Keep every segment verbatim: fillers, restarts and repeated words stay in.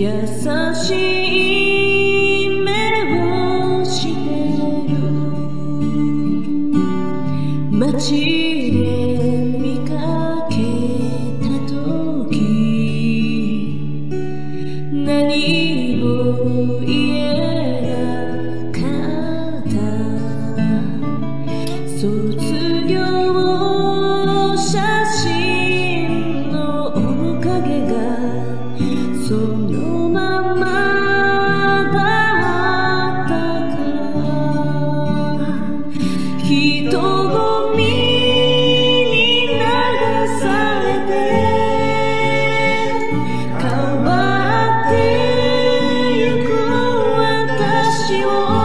優しい目をしてる街で見かけた時何も言えなかった卒業写真の面影がそのままだったから人混みに流されて変わってゆく私を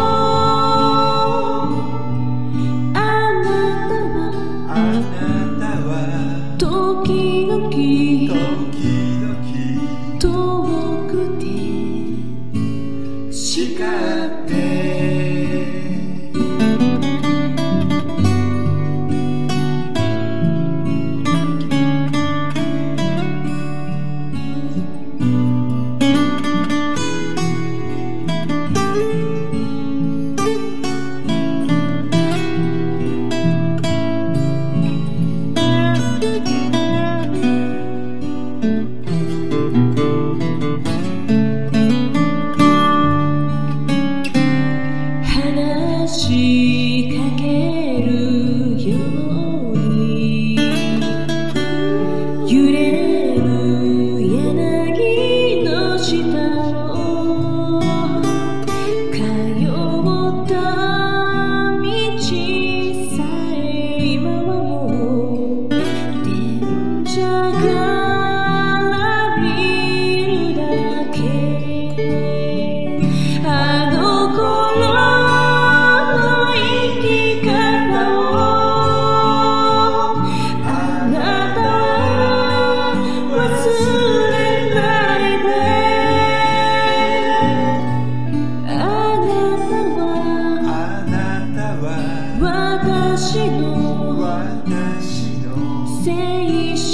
あなたはあなたは時々 時々 遠くて叱って話しかけるように揺れる柳の下を通った道さえ今はもう電車から見るだけあの頃私の青春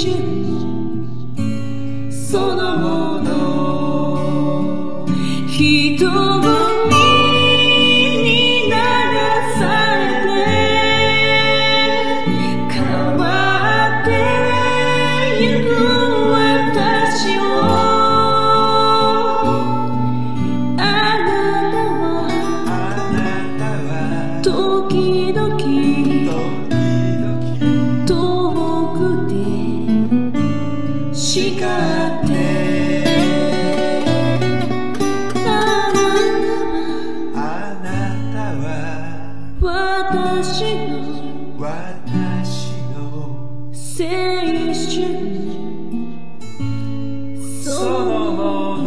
そのもの人混みに流されて変わってゆく私をあなたは時々遠くで叱ってあなたは私の青春そのもの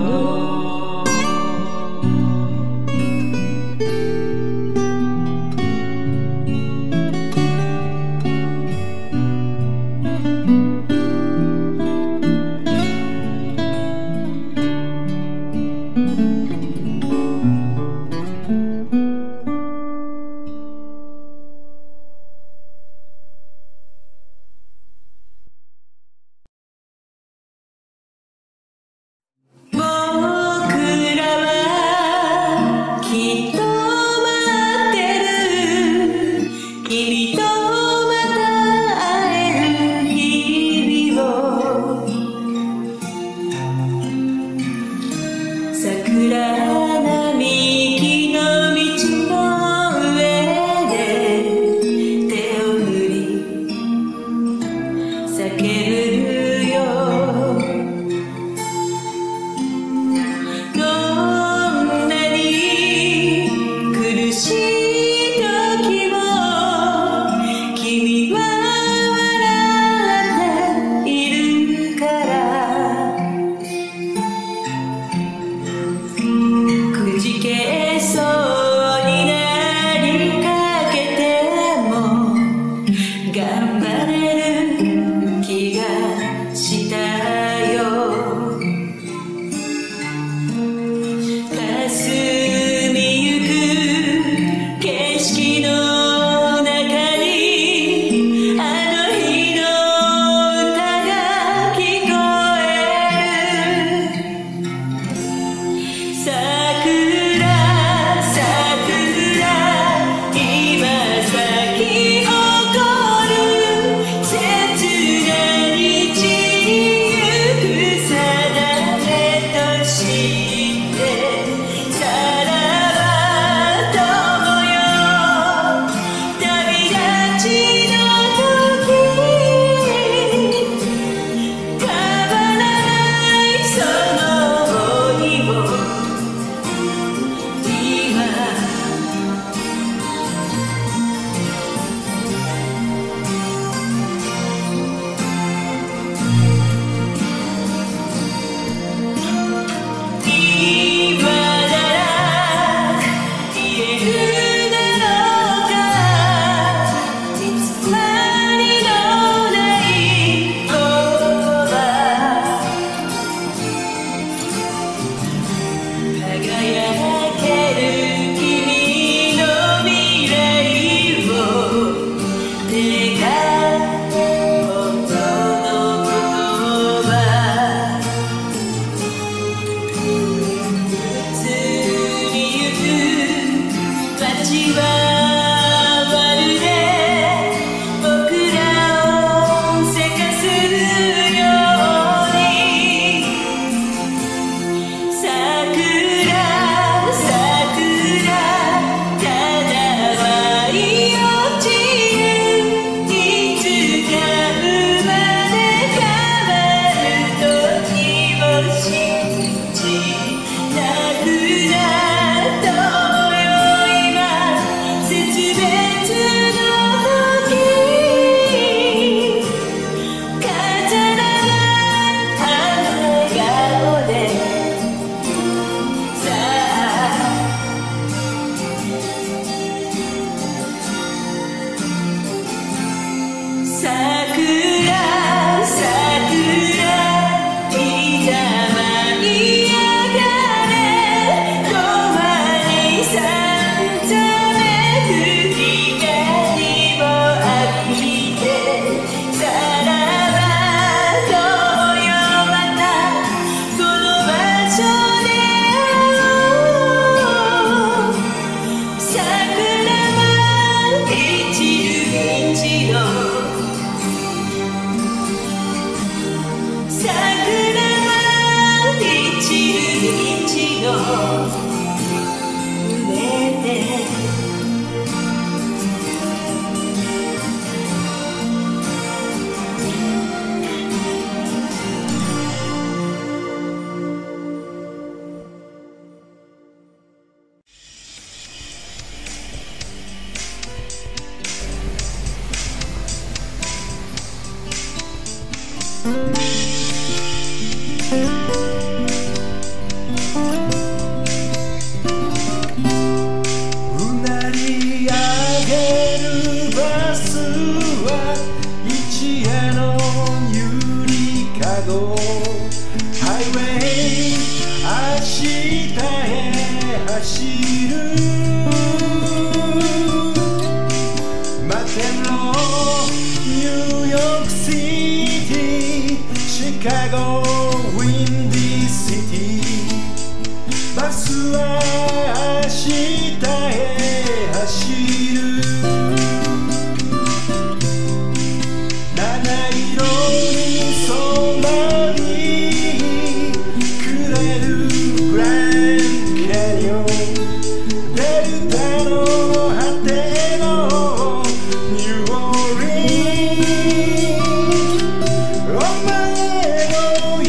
ゴハイウェイ明日へ走る待ってろニューヨークシティシカゴウィンディーシティバスは明日へ走る七色に染まりくれるグランキャニオンデルタの果てのニューオーリンお前の言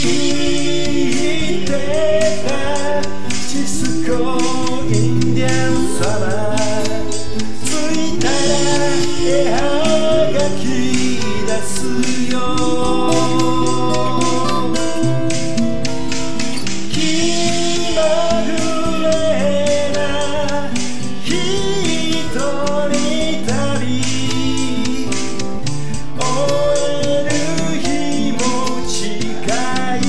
ってたシスコインディアンサマー着いたら絵はがき出すよ気まぐれな一人旅終える日も近い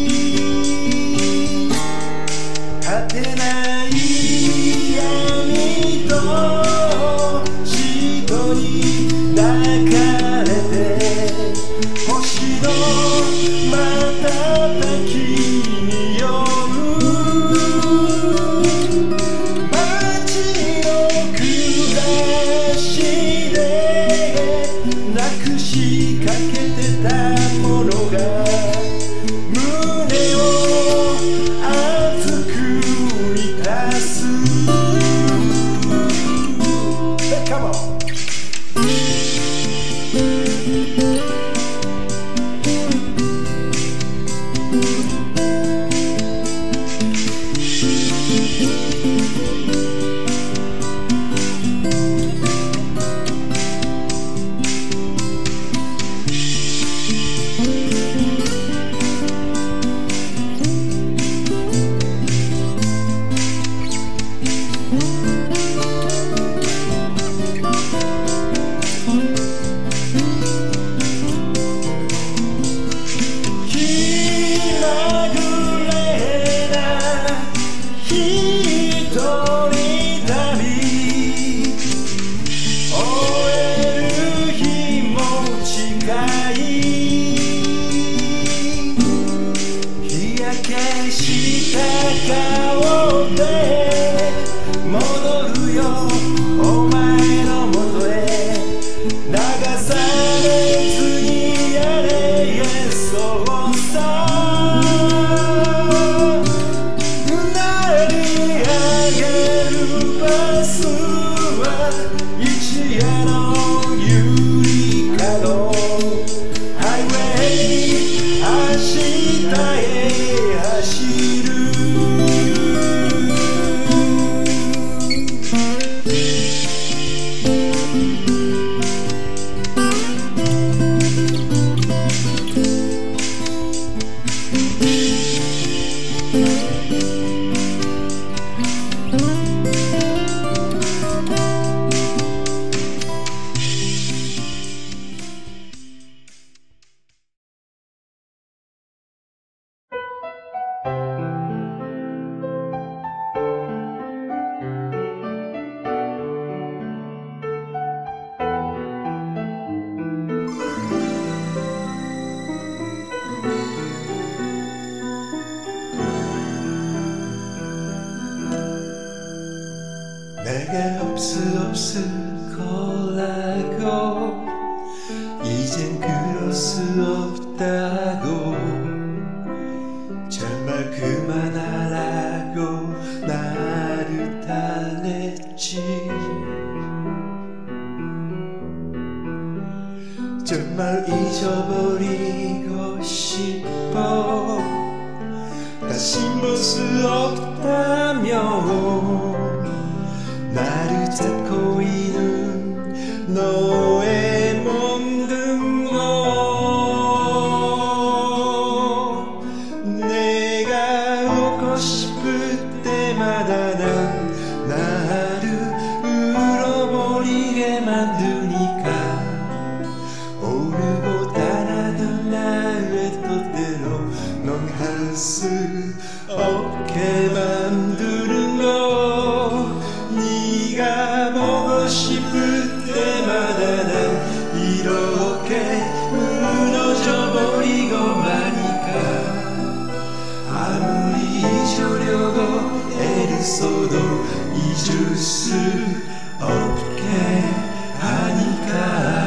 果てない闇とシートに抱かれて星の瞬きに酔う街の暮らしでなくしかけてたものが胸を熱く満たす Come on! 気まぐれな一人旅終える日も近い日焼けした顔で戻るよお前のもとへ流されずにやれそうさ成り上げるバスは一夜のゆりかごハイウェイ明日へ走る내게 없어 없어 거라고 이젠 그럴 수 없다고 정말 그만하라고 나를 달랬지 정말 잊어버리고 싶어 다시 볼 수 없다며 나를 잡고 있는 너의 모든 것 내가 웃고 싶을 때마다 난 나를 울어버리게 만드니까 오르고 따라던 나의 또 수 없게 만드는 거 네가 보고 싶을 때마다 난 이렇게 무너져 버리고 마니까 아무리 잊으려고 애를 써도 잊을 수 없게 하니까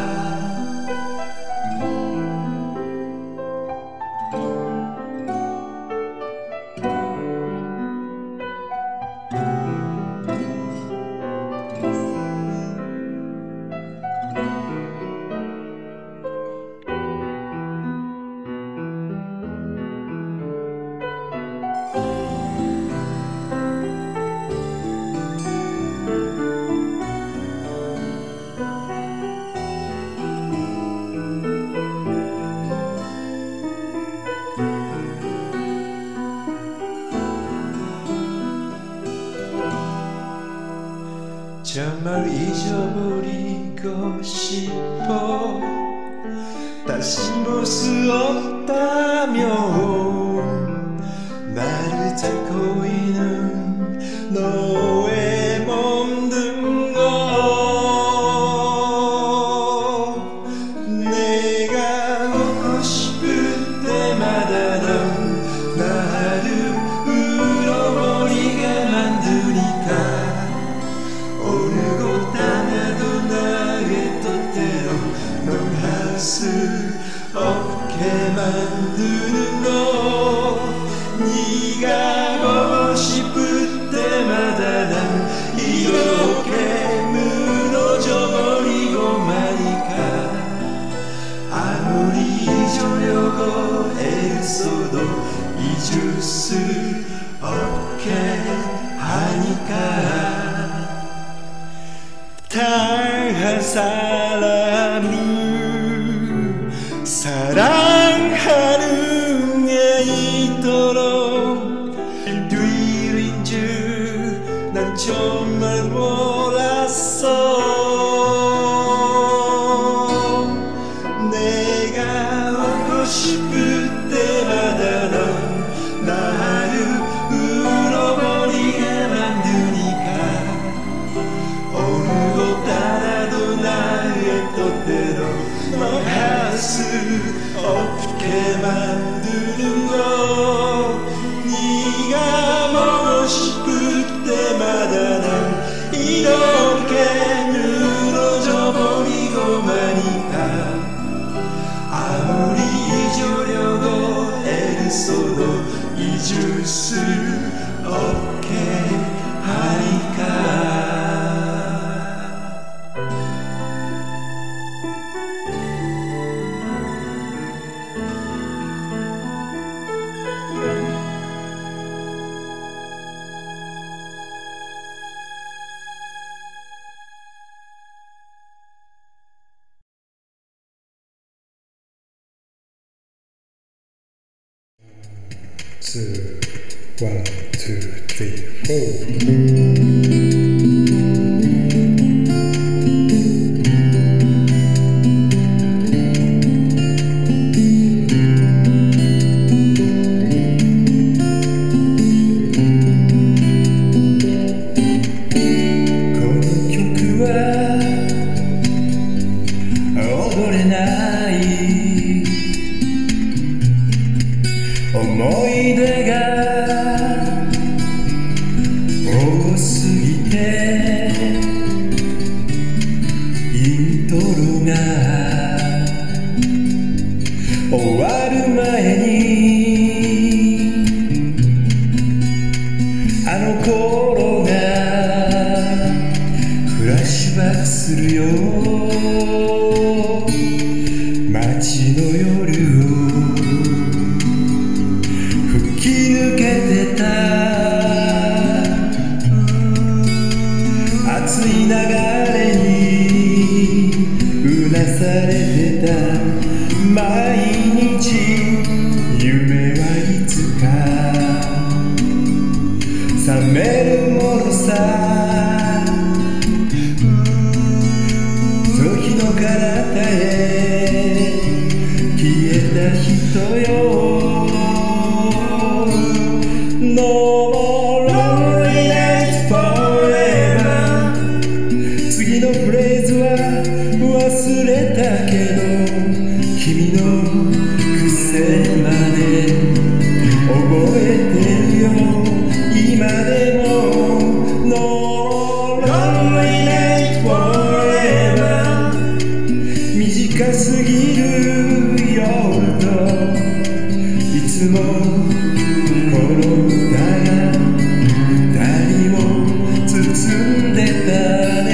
정말 잊어버리고 싶어 다시 볼 수 없다면 나를 닦고 있는 너의 몸든 거 내가 웃고 싶을 때마다 넌 나를 울어버리게 만드니까 어느 곳 하나도 나의 뜻대로 넌 할 수 없게 만드는 거 네가 보고 싶을 때마다 난 이렇게 무너져 버리고 마니까 아무리 잊으려고 애를 써도 잊을 수 없게 하니까 당한 사람을 사랑하는 게 있도록 일들인 줄 난 정말 몰랐어 내가 웃고 싶을 때마다 넌 나를 울어버리게 만드니까 어느 곳 따라도 나의 뜻대로 넌 할 수 없게 만드는 거 네가 보고 싶을 때마다 난 이렇게 늘어져 버리고 마니까 아무리 잊으려고 애를 써도 잊을 수 없게 하니까 two, one, two, three, four. まで覚えてるよ今でも No lonely night forever 短すぎる夜といつもこの歌が二人を包んでたね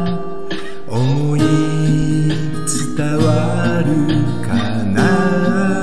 思い伝わるかな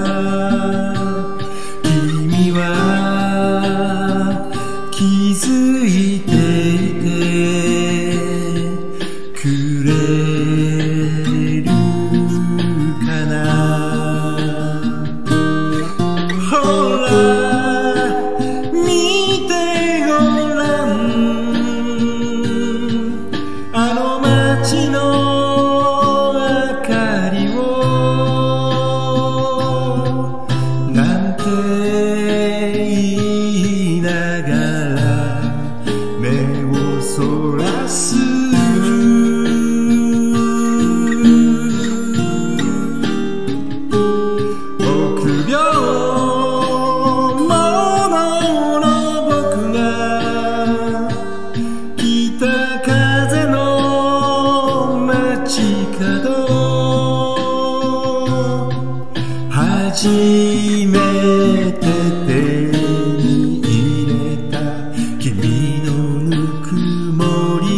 初めて手に入れた君のぬくもり、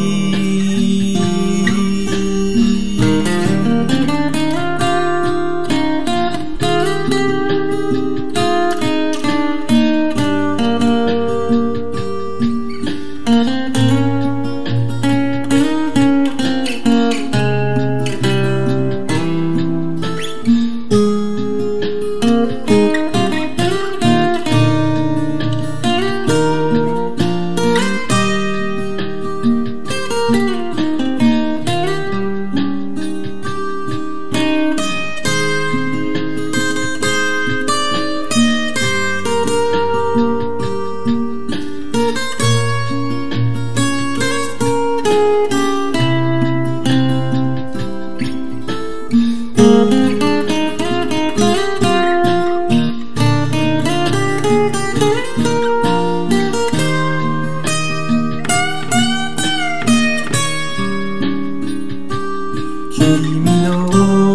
君の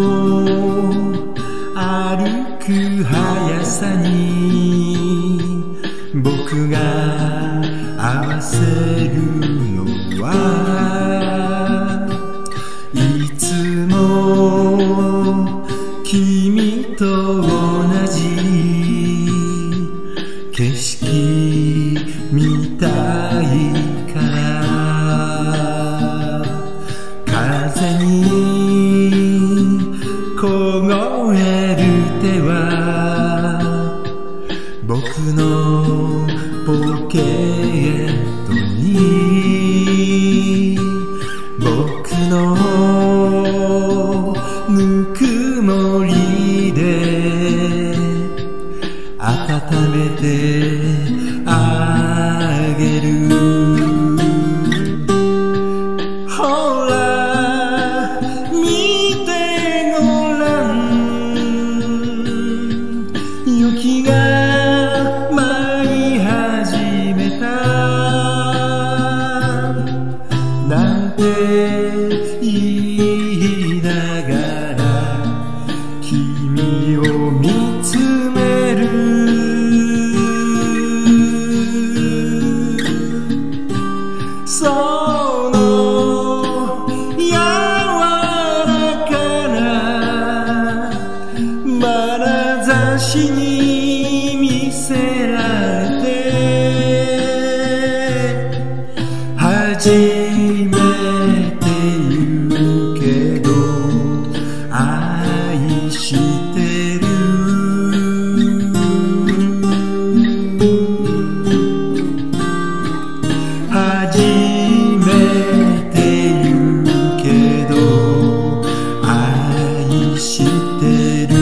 歩く速さに僕が合わせるのはいつも君と同じ景色みたいから風に凍える手は僕のポケットに僕のぬくもりで温めてあげる。ほら見てごらん、雪が舞い始めたなんて言いながら君を見つめる。その柔らかな眼差しに見せられて初めて言うけど愛してる。初めて言うけど愛してる。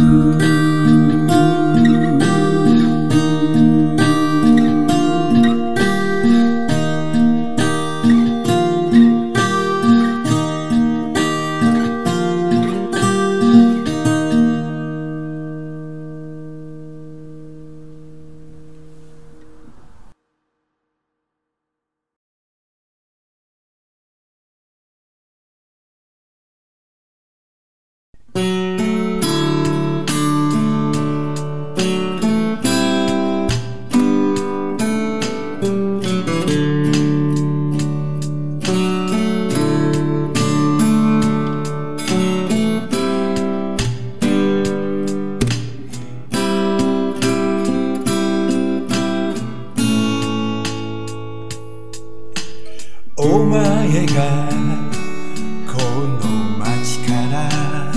お前がこの街から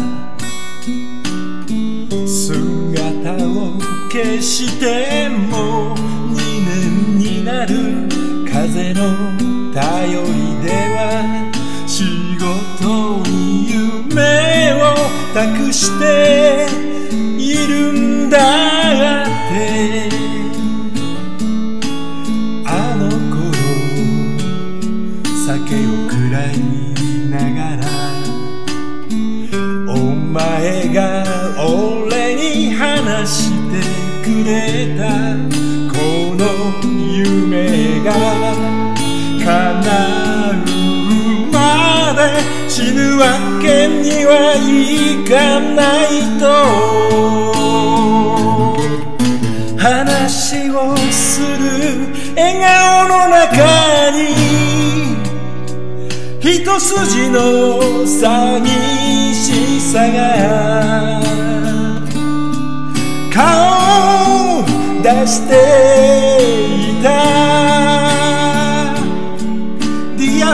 姿を消してもにねんになる。風の頼りでは仕事に夢を託しているんだってあの頃酒をくらいながらお前が俺に話してくれたこの夢が叶うまで死ぬわけにはいかないと一筋の寂しさが顔を出していた Dear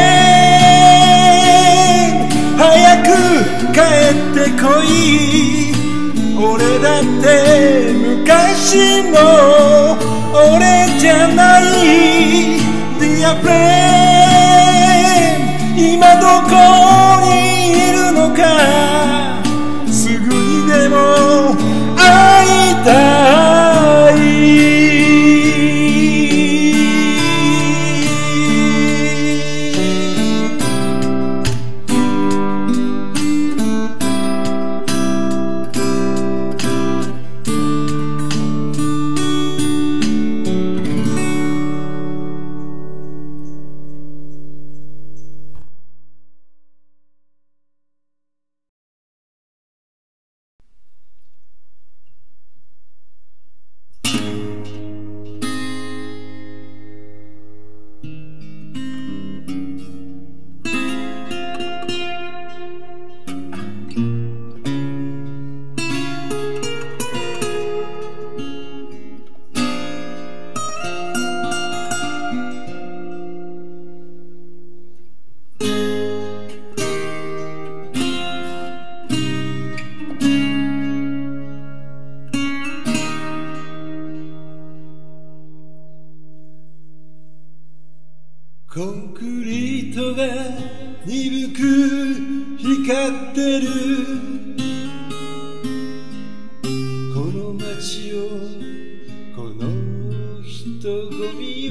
friend 早く帰ってこい俺だって昔の俺じゃない Dear friend 今どこにいるのかすぐにでも会いたいコンクリートが鈍く光ってるこの街をこの人混みを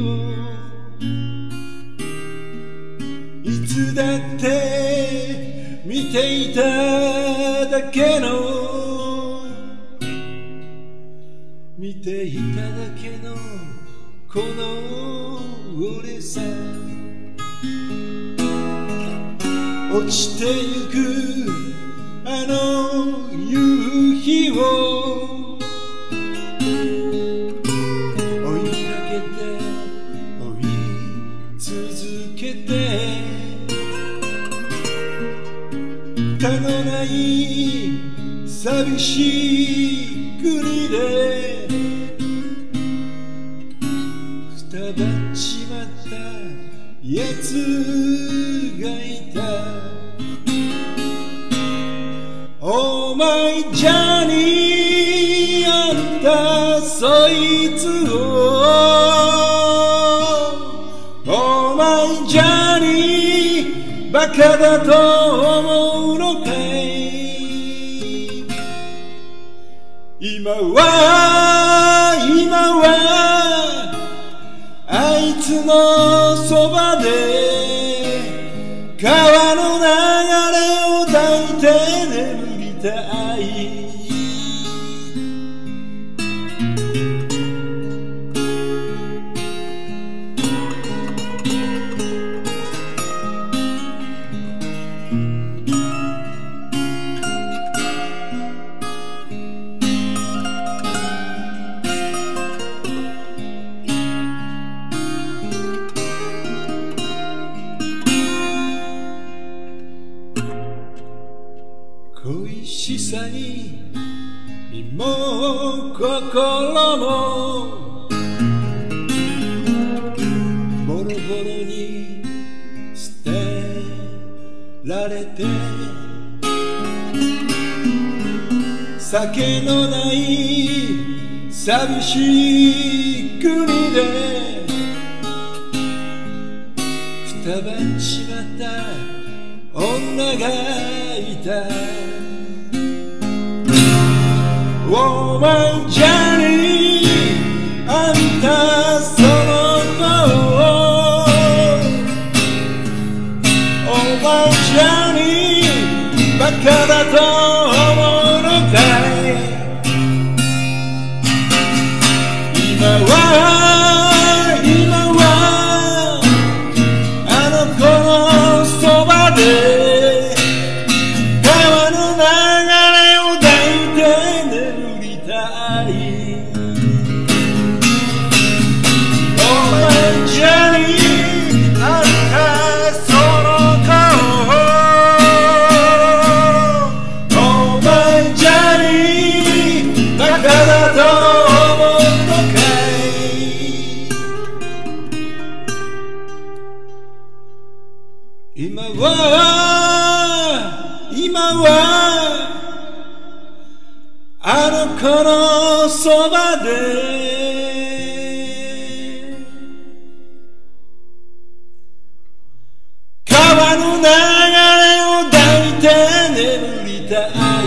いつだって見ていただけの見ていただけのこの俺さ落ちてゆくあの夕日を追いかけて追い続けて歌のない寂しい国でくたばっちまったやつがいた Oh my Johnny あんたそいつを Oh my Johnny バカだと思うのかい今は今はあいつのそばで川の流れを抱いて眠りたい恋しさに身も心もボロボロに捨てられて酒のない寂しい国でくたばっちまった女がいた Oh my Johnny あんたその子を Oh my Johnny バカだと思うのかい今は今はあの子のそばで 川の流れを抱いて眠りたいあの子のそばで川の流れを抱いて眠りたい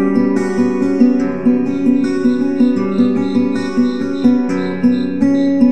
「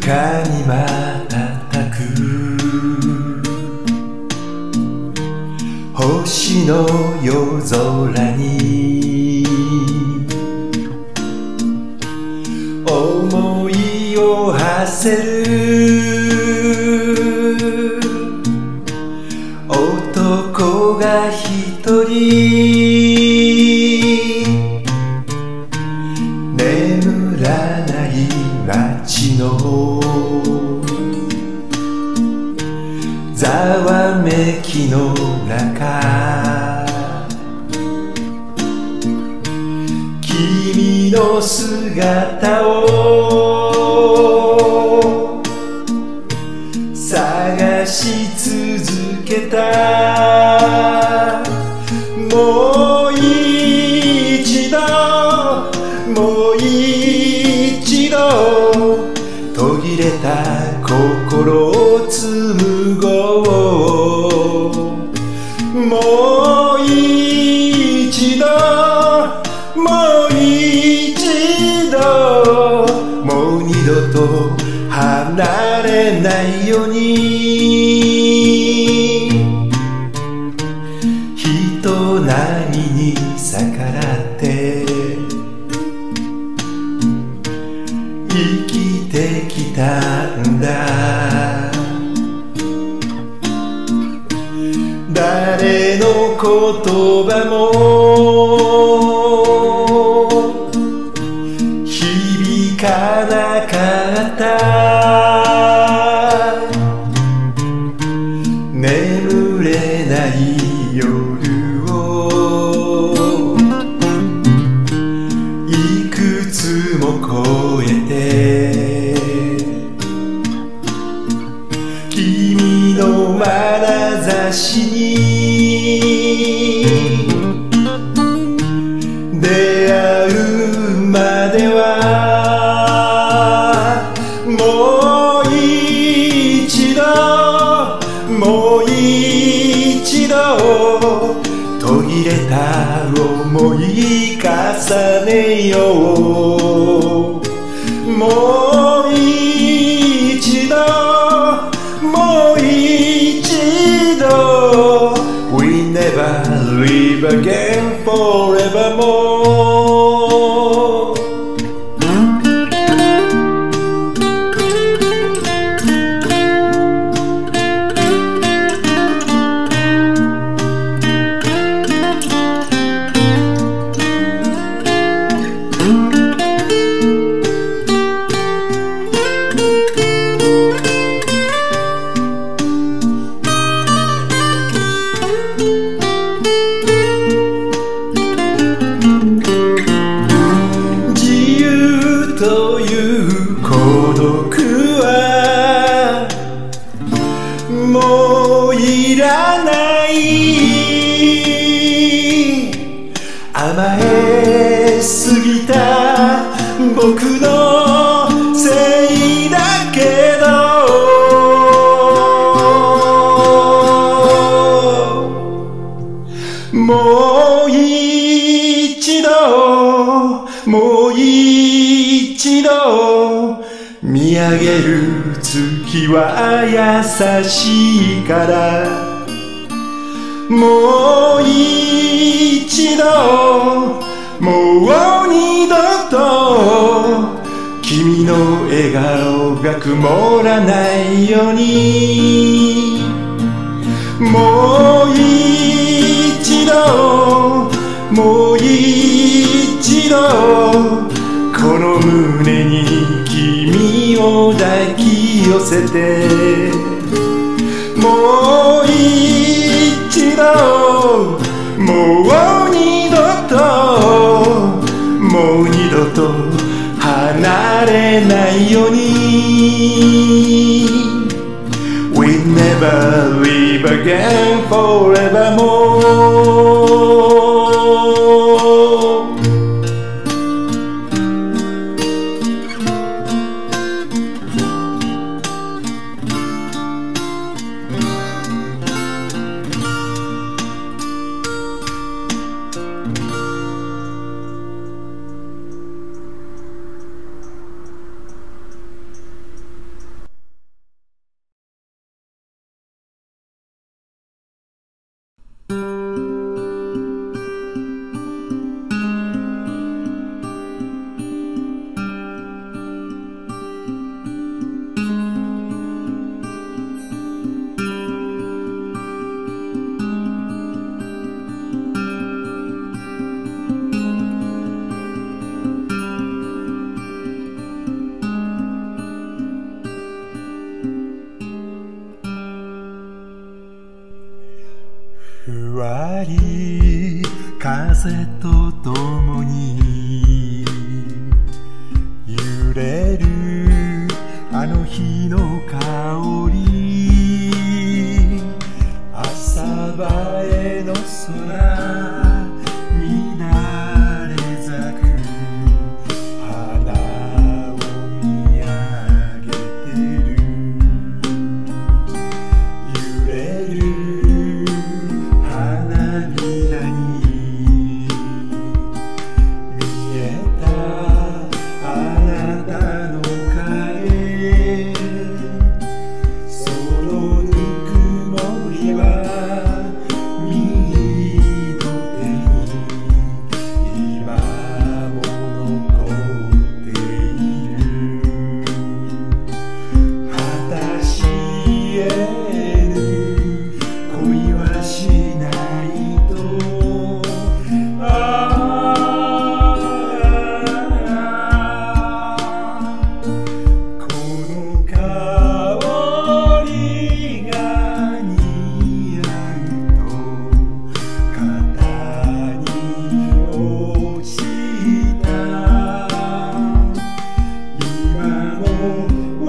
かに瞬く星の夜空に思いを馳せる男が一人眠らない街のざわめきの中君の姿を探し続けたもう一度もう一度途切れた心を紡ごうもう一度もう一度もう二度と離れないように人波に逆らって生きてきたんだ誰の言葉も響かなかった眠れない夜をいくつも越えて君の眼差しに出会うまではもう一度もう一度途切れた想い重ねようもう一度もう一度 We never live again forevermoreという孤独はもういらない甘えすぎた僕のせいだけどもう一度もう一度見上げる月は優しいからもう一度もう二度と君の笑顔が曇らないようにもう一度もう一度この胸に君を抱き寄せてもう一度もう二度ともう二度と離れないように We never live again forevermore ふわり風とともに揺れるあの日の香り、朝映えの空乱れ咲く花を見上げてる、揺れる花びらに見えたあなたの影、そのぬくもりは右の手に今も残っている、果たし得ぬ恋はしないと、ああこの香りが似合うと肩に落ちた、今も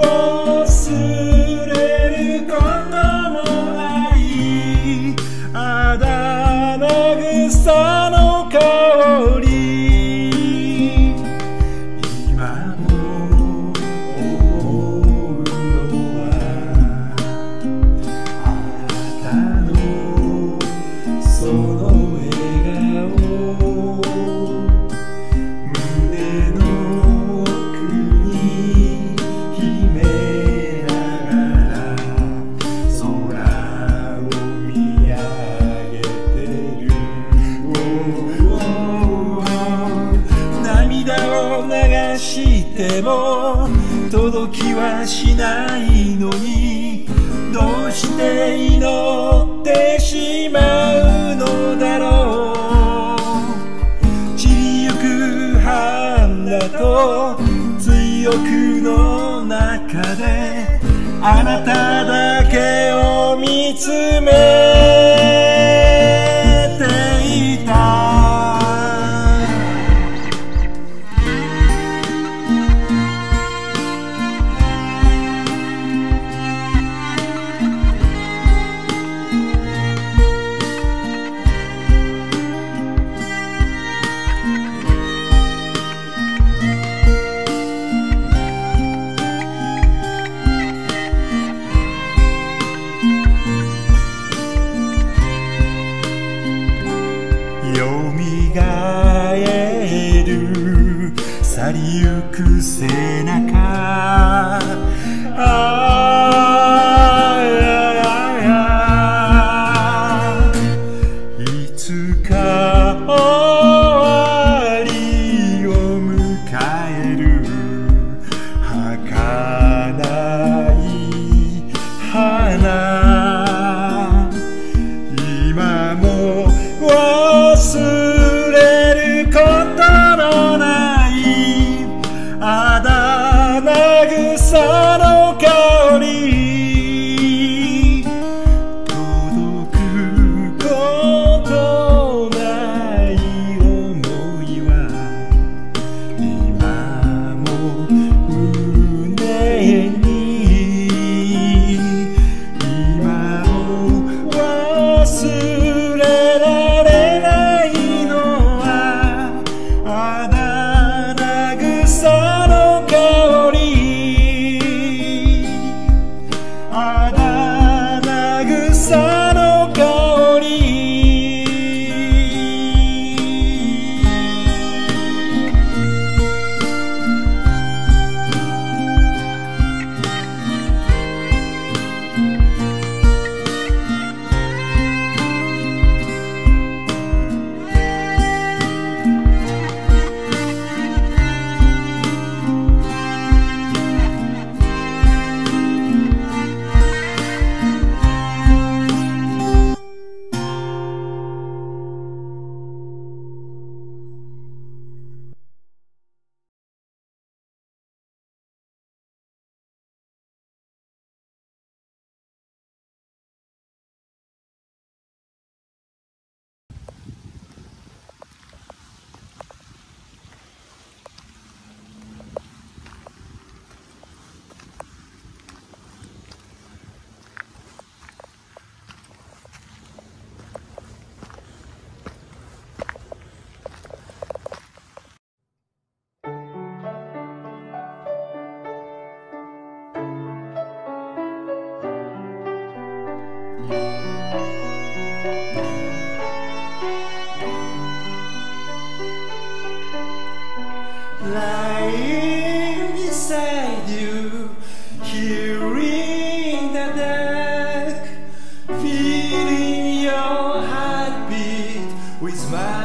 忘れることもないあだ名草の香り、今も思うのはあなたのその笑顔、胸の奥に秘めながら空を見上げてる、涙を流しても届きはしないのに、どうして祈ってしまうのだろう、散りゆく花と追憶の中であなただけを見つめていた。よみがえる去りゆく背中、ああいつか終わりを迎える儚い花、今も忘れることのないあだ名草の香り、届くことない想いは今も胸に、今も忘れられないのはあだ名草の香り、 Lying beside you, hearing the dark, feeling your heartbeat with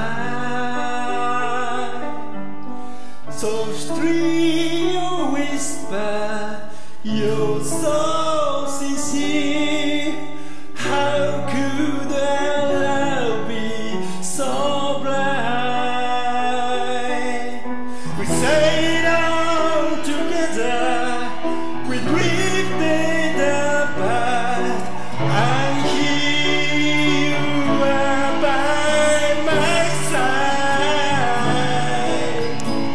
mine. Softly you whisper, you're so sincere. How could our love be so bright? We sailed on together, we drifted apart, and here you are by my side.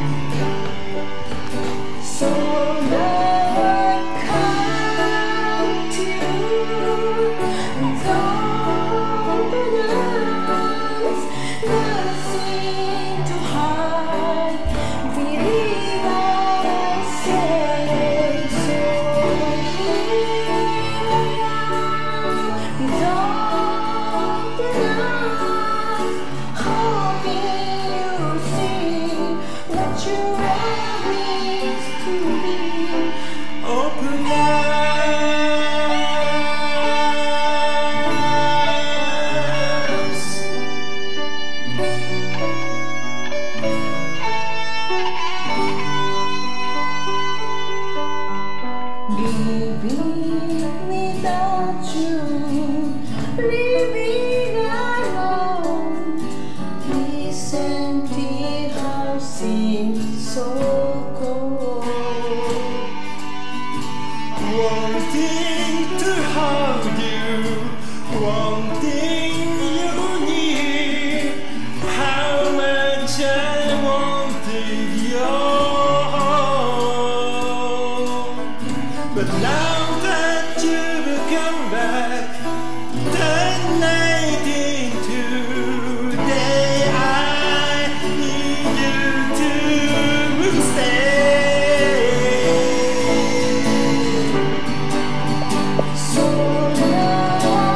So now I come to you with open arms, nothing to hide. Believe I say so. Here I am with open arms, hoping you see what you means to me. Open arms. Living without you, living alone, this empty house seems so cold. Wanting to hold you, wanting you near, how much I wanted your home. But now that you've come back, turn night into day, I need you to stay. So now I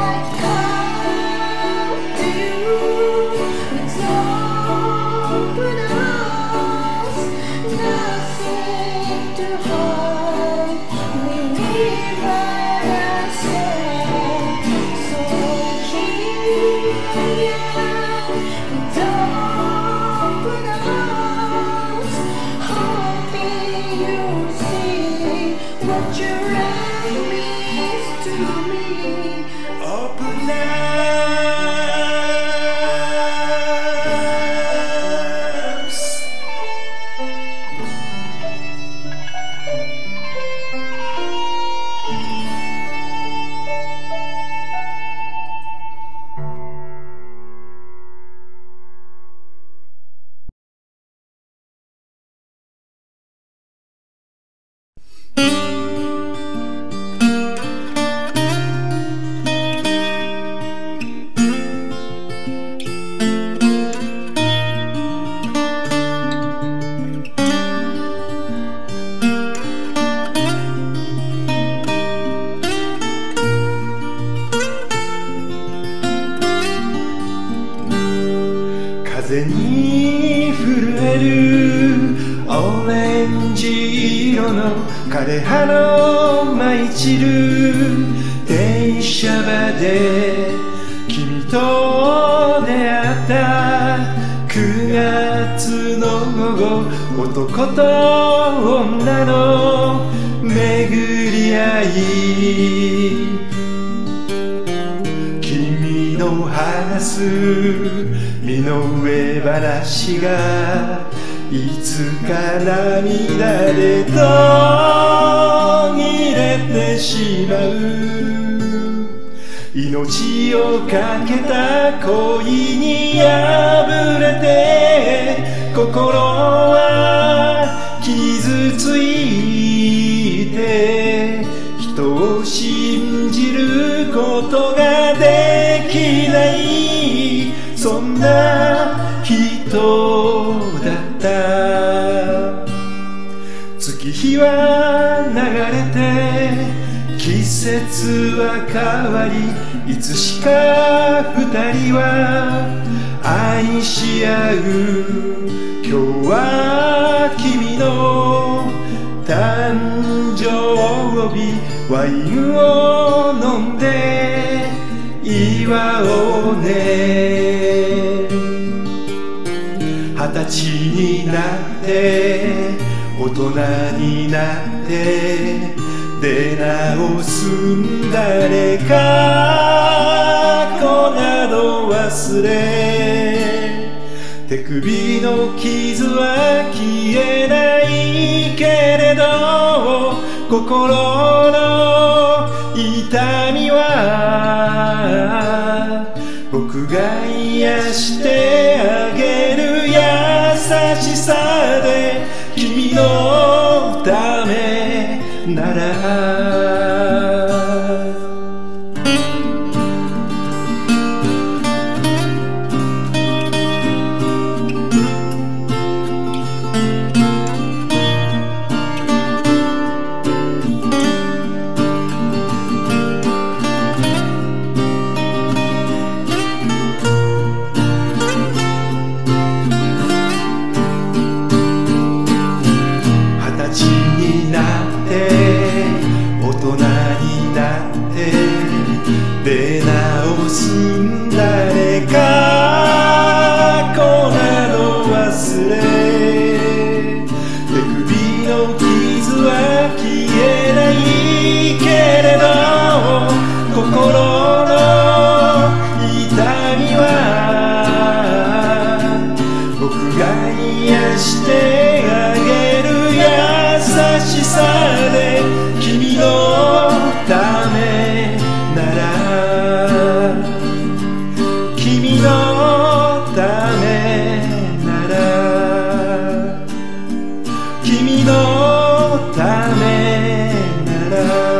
come to you with open arms, nothing to hide. Believe I say so. Here I am with open arms, hoping you see what your love means to me. Open arms.風に震えるオレンジ色の枯葉の舞い散る電車場で君と出会ったくがつの午後、男と女の巡り合い、君の話す身の上話がいつか涙で途切れてしまう。命をかけた恋に破れて心は傷ついて、人を信じることができない、そんな人だった。月日は流れて季節は変わり、 いつしか二人は愛し合う。今日は君の誕生日、ワインを飲んで祝おうね。二十歳になって大人になって出直すん誰か過去など忘れ、手首の傷は消えないけれど心の痛みは僕が癒してあげる。優しさで君のためなら出直すん誰か過去など忘れ、手首の傷は消えないけれど心の痛みは僕が癒してあげる。優しさで君のためなら君のためなら君のためなら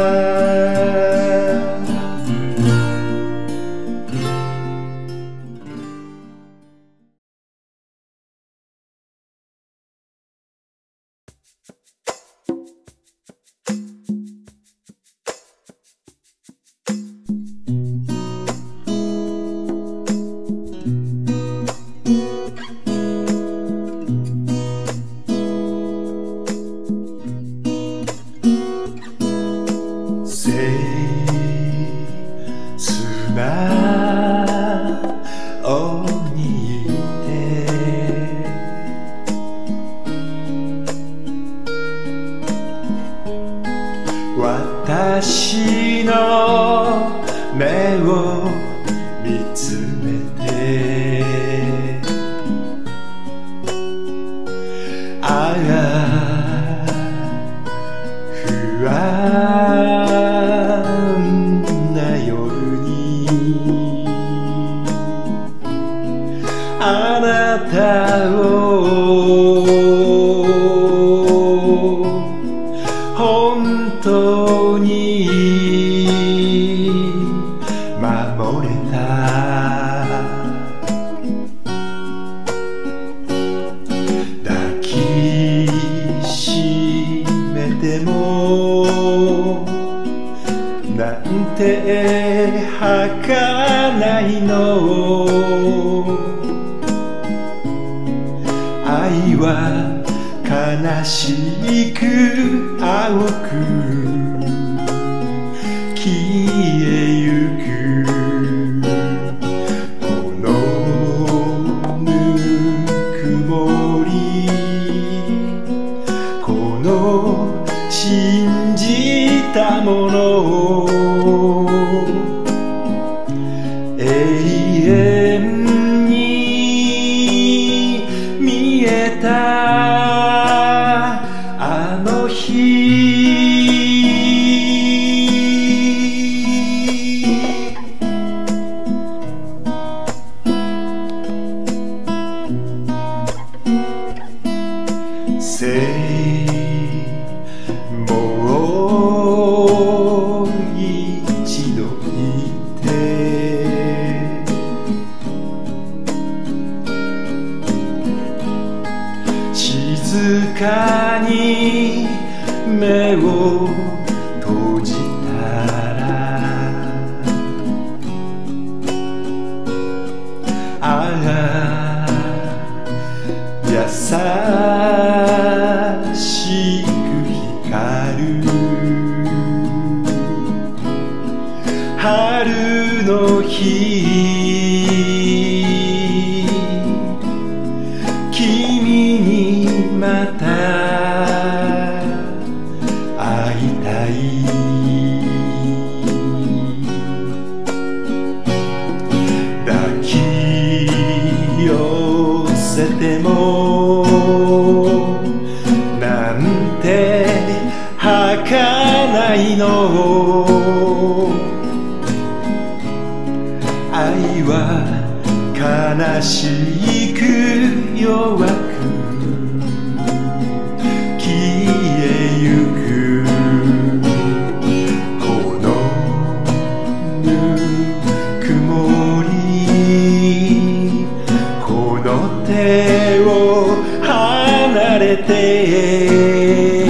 私の目を見つめてああ不安な夜にあなたを本当に守れた。抱きしめてもなんて儚いの。愛は悲しく青く消えゆく。このぬくもり、この信じたものを永遠に見えたあの日。もう一度言って静かに目を閉じたら春春の日君にまた会いたい抱き寄せてもなんて儚いの愛は悲しく弱く消えゆくこのぬくもりこの手を離れて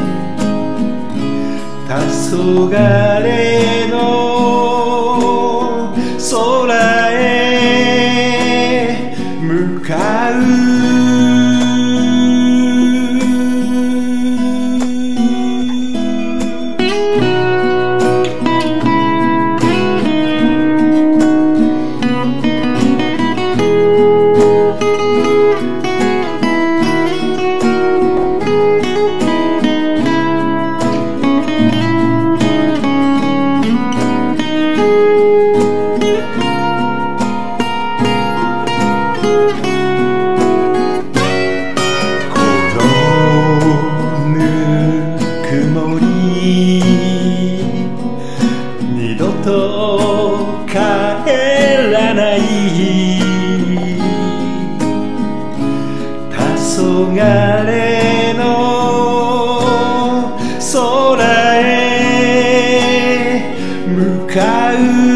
黄昏の空へ向かう二度と帰らない黄昏の空へ向かう